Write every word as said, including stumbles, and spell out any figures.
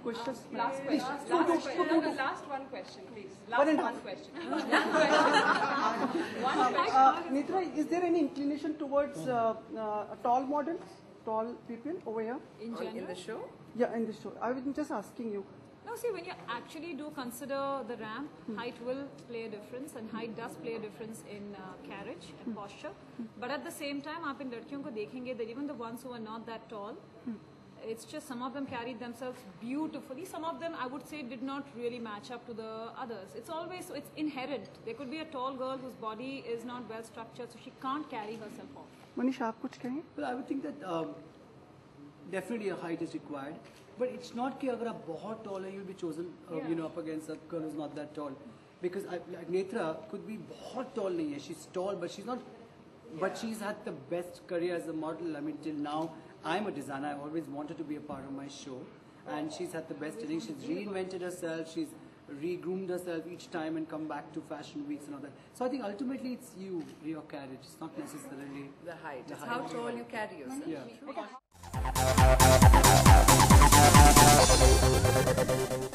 questions? Last Please. question. Last question. No, no, last one question, please. Last One and one half. question. One question. One question. Uh, Netra, is there any inclination towards uh, uh, tall models, tall people over here? In general? In the show? Yeah, in this show. I was just asking you. No, see, when you actually do consider the ramp, hmm. height will play a difference, and height does play a difference in uh, carriage and hmm. posture. Hmm. But at the same time, आप इन लड़कियों को देखेंगे that even the ones who are not that tall, hmm. it's just some of them carried themselves beautifully. Some of them, I would say, did not really match up to the others. It's always, it's inherent. There could be a tall girl whose body is not well structured, so she can't carry herself off. Manish, आप कुछ कहें? Well, I would think that um, definitely a height is required. But it's not कि अगर आप बहुत tall है, you'll be chosen, uh, yeah. you know, up against a girl who's not that tall. Because I, like Netra could be बहुत tall नहीं है. She's tall, but she's not. Yeah. But she's had the best career as a model. I mean, till now, I'm a designer. I always wanted to be a part of my show, and she's had the best innings. She's reinvented herself. She's re-groomed herself each time and come back to fashion weeks and all that. So I think ultimately it's you, your carriage. It's not necessarily the height. The it's height. how tall you carry yourself. Yeah. Okay.